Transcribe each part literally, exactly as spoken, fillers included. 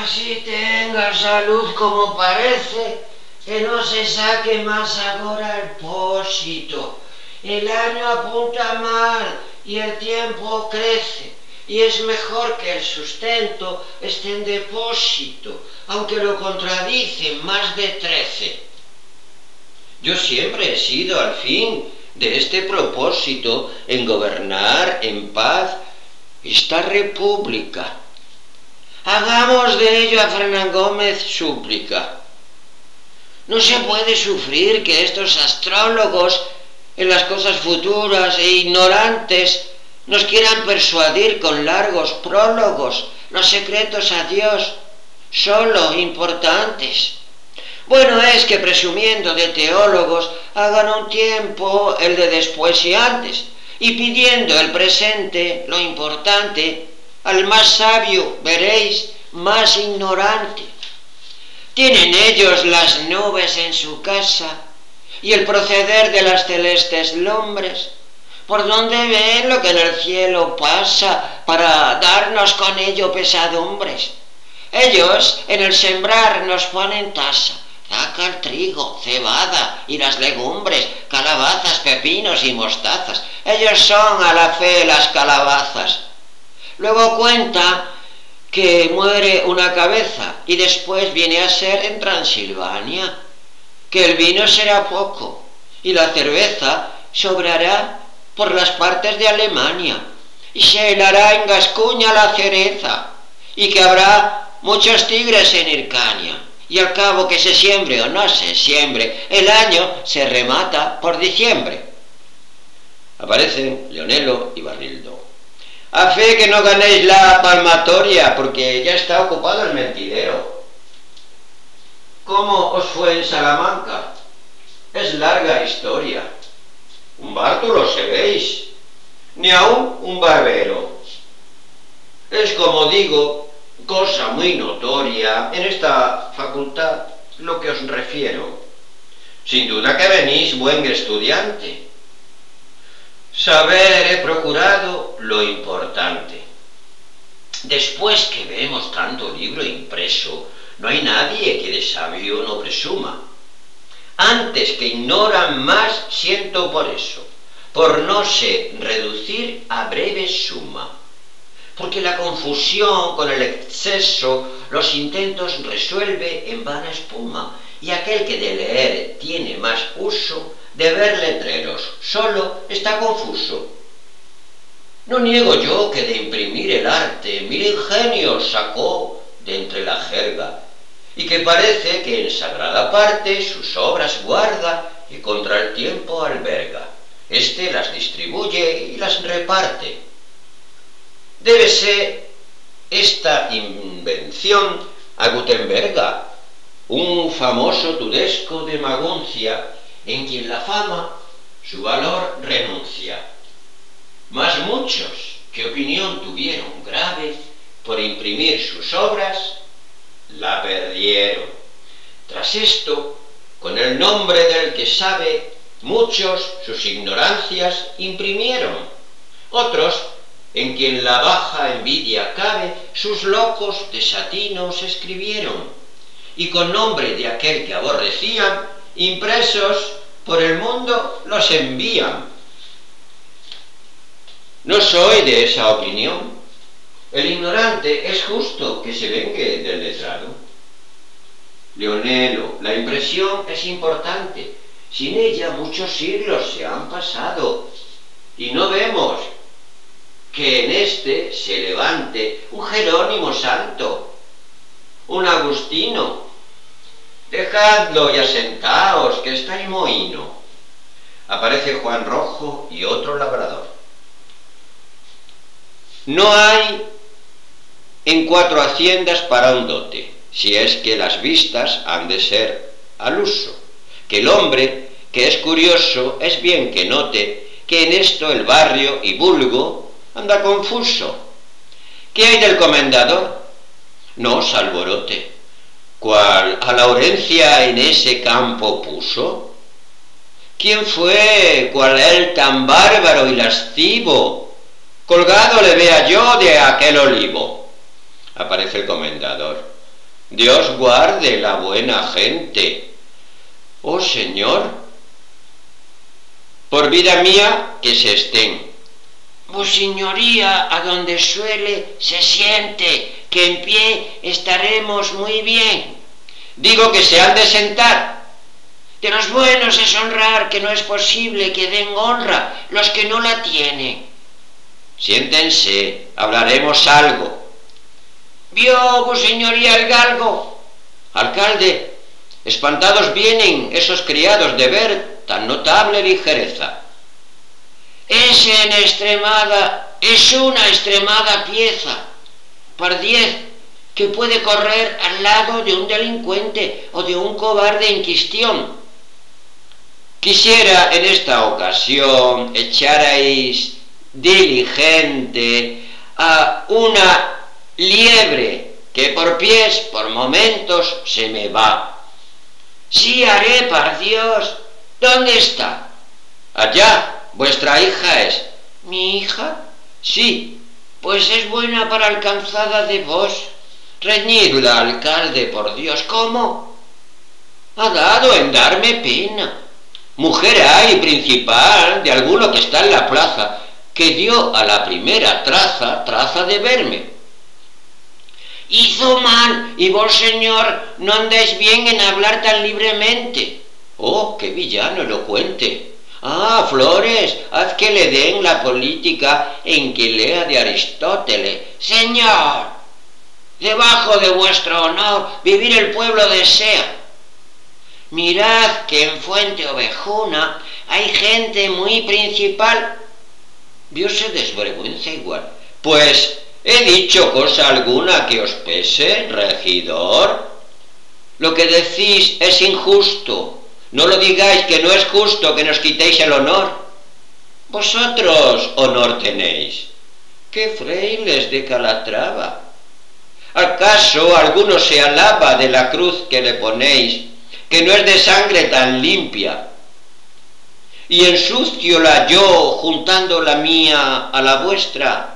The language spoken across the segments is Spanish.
Así tenga salud como parece, que no se saque más agora el pósito. El año apunta mal y el tiempo crece, y es mejor que el sustento esté en depósito, aunque lo contradicen más de trece. Yo siempre he sido al fin de este propósito, en gobernar en paz esta república. Hagamos de ello a Fernán Gómez súplica. No se puede sufrir que estos astrólogos en las cosas futuras e ignorantes nos quieran persuadir con largos prólogos los secretos a Dios, solo importantes. Bueno es que presumiendo de teólogos hagan un tiempo el de después y antes, y pidiendo el presente, lo importante, al más sabio, veréis, más ignorante. Tienen ellos las nubes en su casa y el proceder de las celestes lumbres, por donde ven lo que en el cielo pasa para darnos con ello pesadumbres. Ellos en el sembrar nos ponen tasa, saca el trigo, cebada y las legumbres, calabazas, pepinos y mostazas. Ellos son a la fe las calabazas. Luego cuenta que muere una cabeza y después viene a ser en Transilvania, que el vino será poco y la cerveza sobrará por las partes de Alemania y se helará en Gascuña la cereza y que habrá muchos tigres en Hircania y al cabo que se siembre o no se siembre, el año se remata por diciembre. Aparecen Leonelo y Barrildo. A fe que no ganéis la palmatoria, porque ya está ocupado el mentidero. ¿Cómo os fue en Salamanca? Es larga historia. Un bártulo seréis, ni aún un barbero. Es, como digo, cosa muy notoria en esta facultad lo que os refiero. Sin duda que venís buen estudiante. Saber he procurado lo importante. Después que vemos tanto libro impreso, no hay nadie que de sabio no presuma. Antes que ignoran más, siento por eso, por no se reducir a breve suma. Porque la confusión con el exceso los intentos resuelve en vana espuma, y aquel que de leer tiene más uso, de ver letreros solo está confuso. No niego yo que de imprimir el arte mil ingenios sacó de entre la jerga, y que parece que en sagrada parte sus obras guarda y contra el tiempo alberga. Este las distribuye y las reparte. Débese esta invención a Gutenberga, un famoso tudesco de Maguncia, en quien la fama su valor renuncia. Mas muchos que opinión tuvieron grave por imprimir sus obras, la perdieron. Tras esto, con el nombre del que sabe, muchos sus ignorancias imprimieron. Otros, en quien la baja envidia cabe, sus locos desatinos escribieron, y con nombre de aquel que aborrecían, impresos por el mundo los envían. No soy de esa opinión. El ignorante es justo que se vengue del letrado. Leonelo, la impresión es importante. Sin ella muchos siglos se han pasado y no vemos que en este se levante un Jerónimo santo, un Agustino. Dejadlo y asentaos, que estáis mohino. Aparece Juan Rojo y otro labrador. No hay en cuatro haciendas para un dote, si es que las vistas han de ser al uso. Que el hombre, que es curioso, es bien que note que en esto el barrio y vulgo anda confuso. ¿Qué hay del comendador? No os alborote. ¿Cuál a Laurencia en ese campo puso? ¿Quién fue cual él tan bárbaro y lascivo? Colgado le vea yo de aquel olivo. Aparece el comendador. Dios guarde la buena gente. Oh Señor, por vida mía que se estén. Vos, señoría, a donde suele, se siente, que en pie estaremos muy bien. Digo que se han de sentar. De los buenos es honrar, que no es posible que den honra los que no la tienen. Siéntense, hablaremos algo. ¿Vio, vos, señoría, el galgo? Alcalde, espantados vienen esos criados de ver tan notable ligereza. Es en extremada, es una extremada pieza, por diez, que puede correr al lado de un delincuente o de un cobarde en cuestión. Quisiera en esta ocasión echarais diligente a una liebre que por pies, por momentos, se me va. Sí haré, par Dios. ¿Dónde está? Allá. Vuestra hija es. ¿Mi hija? Sí. Pues es buena para alcanzada de vos. Reñidla, alcalde, por Dios. ¿Cómo? Ha dado en darme pena. Mujer hay, principal, de alguno que está en la plaza, que dio a la primera traza, traza de verme. Hizo mal, y vos, señor, no andáis bien en hablar tan libremente. Oh, qué villano elocuente. Ah, Flores, haz que le den la política en que lea de Aristóteles. Señor, debajo de vuestro honor vivir el pueblo desea. Mirad que en Fuente Ovejuna hay gente muy principal. Dios se desvergüenza igual. Pues, ¿he dicho cosa alguna que os pese, regidor? Lo que decís es injusto. No lo digáis, que no es justo que nos quitéis el honor. Vosotros honor tenéis. ¡Qué frailes de Calatrava! ¿Acaso alguno se alaba de la cruz que le ponéis, que no es de sangre tan limpia? Y ensuciola yo juntando la mía a la vuestra,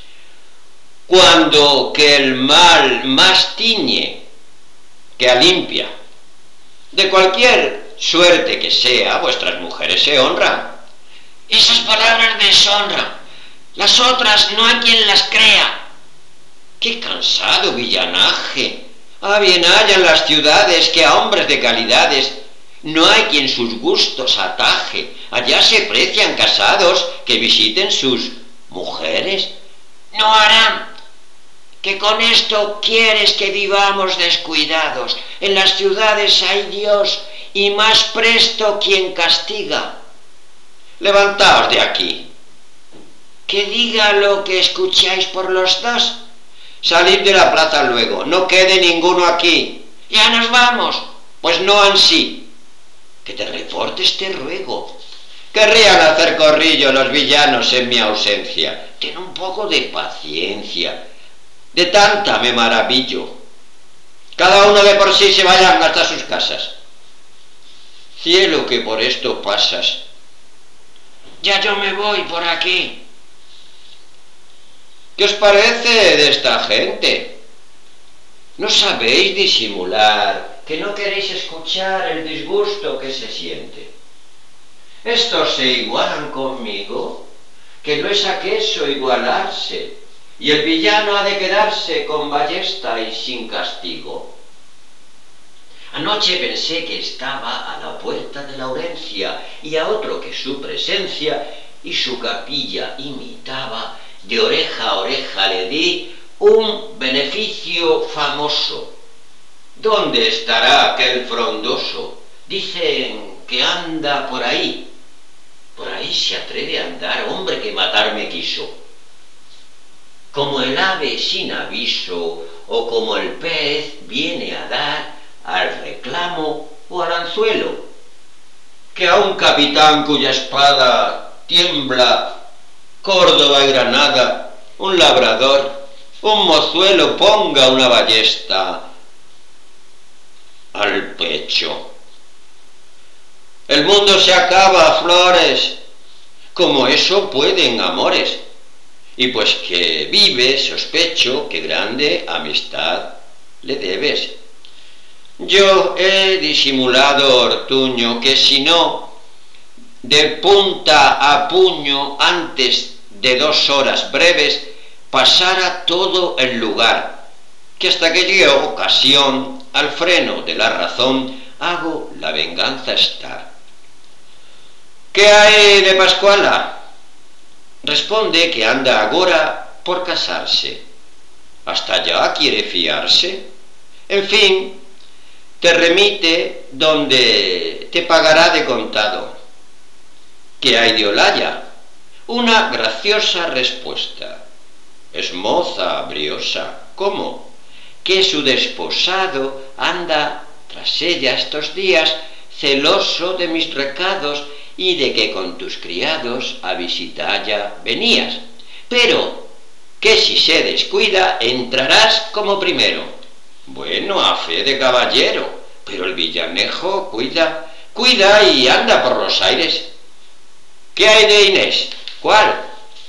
cuando que el mal más tiñe que alimpia. De cualquier suerte que sea, vuestras mujeres se honran. Esas palabras deshonran. Las otras no hay quien las crea. ¡Qué cansado villanaje! Ah, bien hayan las ciudades que a hombres de calidades no hay quien sus gustos ataje. Allá se precian casados que visiten sus mujeres. No harán. Que con esto quieres que vivamos descuidados. En las ciudades hay Dios y más presto quien castiga. Levantaos de aquí. Que diga lo que escucháis por los dos. Salid de la plaza luego, no quede ninguno aquí. Ya nos vamos. Pues no ansí. Que te reportes te ruego. Querrían hacer corrillo los villanos en mi ausencia. Ten un poco de paciencia. De tanta me maravillo. Cada uno de por sí se vayan hasta sus casas. Cielo, que por esto pasas. Ya yo me voy por aquí. ¿Qué os parece de esta gente? No sabéis disimular, que no queréis escuchar el disgusto que se siente. Estos se igualan conmigo, que no es aquello igualarse, y el villano ha de quedarse con ballesta y sin castigo. Anoche pensé que estaba a la puerta de Laurencia, y a otro que su presencia y su capilla imitaba, de oreja a oreja le di un beneficio famoso. ¿Dónde estará aquel frondoso? Dicen que anda por ahí. Por ahí se atreve a andar, hombre que matarme quiso. Como el ave sin aviso, o como el pez viene a dar al reclamo o al anzuelo. Que a un capitán cuya espada tiembla Córdoba y Granada, un labrador, un mozuelo ponga una ballesta al pecho. El mundo se acaba, Flores, como eso pueden amores, y pues que vive, sospecho que grande amistad le debes. Yo he disimulado, Ortuño, que si no, de punta a puño, antes de dos horas breves, pasara todo el lugar, que hasta que llegue ocasión, al freno de la razón, hago la venganza estar. ¿Qué hay de Pascuala? Responde que anda agora por casarse. Hasta allá quiere fiarse. En fin, te remite donde te pagará de contado. ¿Qué hay de Olalla? Una graciosa respuesta. Es moza, briosa. ¿Cómo? Que su desposado anda tras ella estos días, celoso de mis recados y de que con tus criados a visitalla venías. Pero que si se descuida, entrarás como primero. Bueno, a fe de caballero, pero el villanejo cuida, cuida y anda por los aires. ¿Qué hay de Inés? ¿Cuál?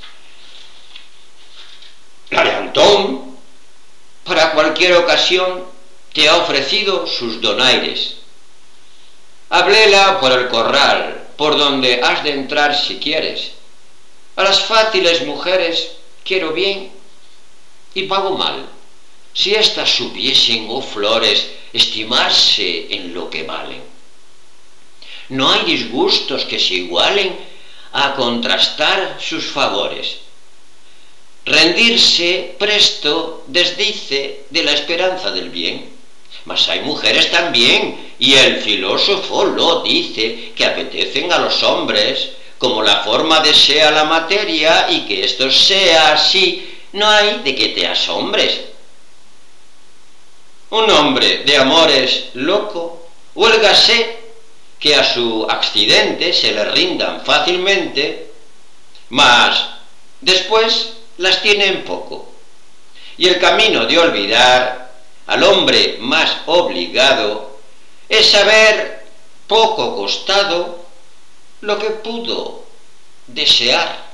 La de Antón. Para cualquier ocasión te ha ofrecido sus donaires. Habléla por el corral, por donde has de entrar si quieres. A las fáciles mujeres quiero bien y pago mal. Si éstas supiesen, oh flores, estimarse en lo que valen. No hay disgustos que se igualen a contrastar sus favores. Rendirse presto desdice de la esperanza del bien. Mas hay mujeres también, y el filósofo lo dice, que apetecen a los hombres, como la forma desea la materia, y que esto sea así, no hay de que te asombres. Un hombre de amores loco, huélgase que a su accidente se le rindan fácilmente, mas después las tiene en poco. Y el camino de olvidar al hombre más obligado es haber poco costado lo que pudo desear.